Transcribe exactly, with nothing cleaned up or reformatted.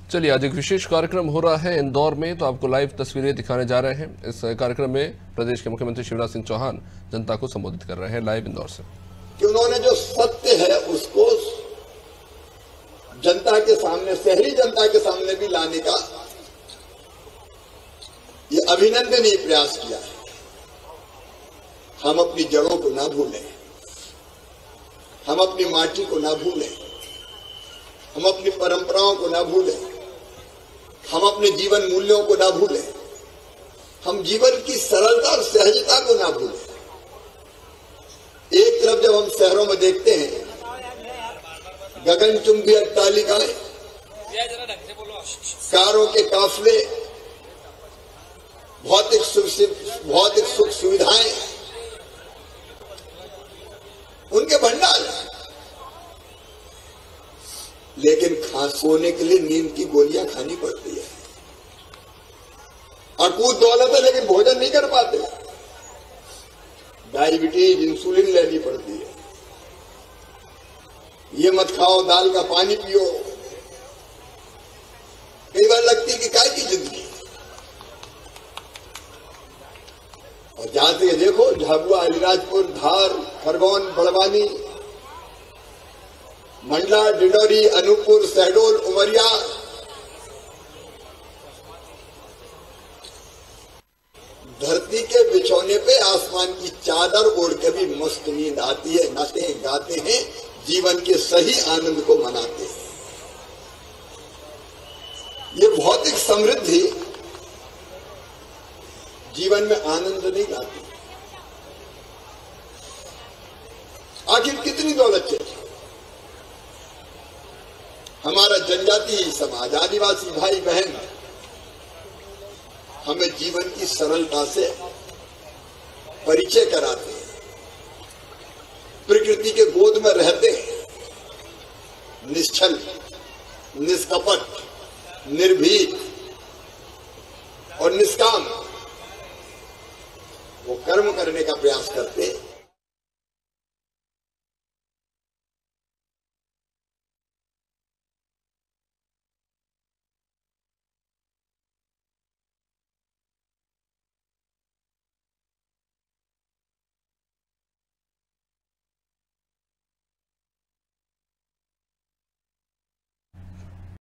चलिए, आज एक विशेष कार्यक्रम हो रहा है इंदौर में, तो आपको लाइव तस्वीरें दिखाने जा रहे हैं। इस कार्यक्रम में प्रदेश के मुख्यमंत्री शिवराज सिंह चौहान जनता को संबोधित कर रहे हैं लाइव इंदौर से। कि उन्होंने जो सत्य है उसको जनता के सामने, शहरी जनता के सामने भी लाने का ये अभिनंदनीय प्रयास किया है। हम अपनी जड़ों को ना भूलें, हम अपनी माटी को ना भूलें, हम अपनी परंपराओं को ना भूलें, हम अपने जीवन मूल्यों को ना भूलें, हम जीवन की सरलता और सहजता को ना भूलें। एक तरफ जब हम शहरों में देखते हैं गगनचुंबी अट्टालिकाएं, कारों के काफले, भौतिक सुख भौतिक सुख सुविधाएं, उनके भंडार, लेकिन खास सोने के लिए नींद की गोलियां खानी पड़ती है। अकूत दौलत है लेकिन भोजन नहीं कर पाते, डायबिटीज, इंसुलिन लेनी पड़ती है। ये मत खाओ, दाल का पानी पियो। कई बार लगती है कि काय की जिंदगी। और जहां से देखो, झाबुआ, अलीराजपुर, धार, खरगोन, बड़वानी, मंडला, डिंडोरी, अनूपपुर, शहडोल, उमरिया, धरती के बिछौने पे आसमान की चादर ओढ़ के भी मस्त नींद आती है। नाचते हैं, गाते हैं, जीवन के सही आनंद को मनाते हैं। ये भौतिक समृद्धि जीवन में आनंद नहीं लाती। आखिर कितनी दौलत चाहिए? हमारा जनजातीय समाज, आदिवासी भाई बहन हमें जीवन की सरलता से परिचय कराते हैं, प्रकृति के गोद में रहते हैं, निश्चल, निष्कपट, निर्भीक और निष्काम वो कर्म करने का प्रयास करते हैं।